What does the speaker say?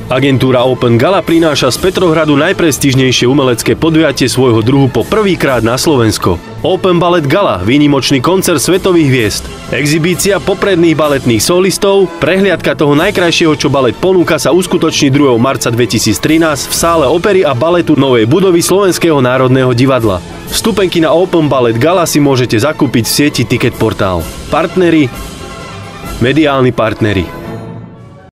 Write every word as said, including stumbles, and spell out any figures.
Agentúra Open Gala prináša z Petrohradu najprestížnejšie umelecké podujatie svojho druhu po prvýkrát na Slovensko. Open Ballet Gala, výnimočný koncert svetových hviezd, exhibícia popredných baletných solistov, prehliadka toho najkrajšieho, čo balet ponúka, sa uskutoční druhého marca dvetisíctrinásť v sále opery a baletu novej budovy Slovenského národného divadla. Vstupenky na Open Ballet Gala si môžete zakúpiť v sieti Ticket Portál. Partneri, mediálni partneri.